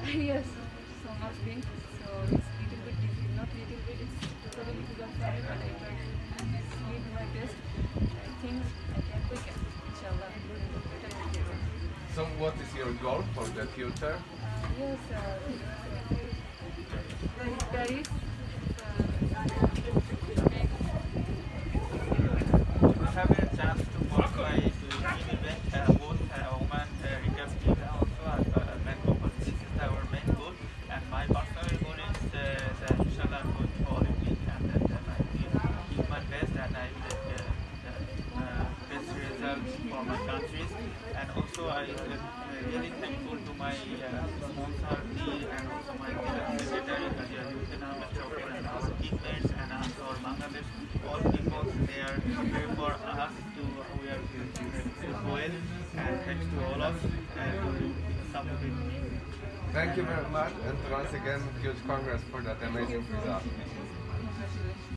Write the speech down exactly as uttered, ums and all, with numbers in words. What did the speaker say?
Yes, so much pain. So it's little bit difficult, not little bit, it's totally difficult for me, but I try to give my best. I think I can, we can, inshallah, do better in the future. So what is your goal for the future? Uh, yes, uh, Paris, Have a chance to qualify to win event, uh, both uh, women uh, recap team and also as uh, men couple. This is our main goal, and my personal goal is uh, that inshallah I'm going to Olympic, and that uh, I will give my best and I will get uh, the uh, best results for my countries. And also I am uh, really thankful to my uh, sponsor and also my uh, secretary, Kajiya Ahmed Chopra, and our teammates and also our Bangladesh, all people they are here for us to we are uh, well, and thanks to all of us and to support me. Thank you very much, and once again, huge congrats for that amazing result.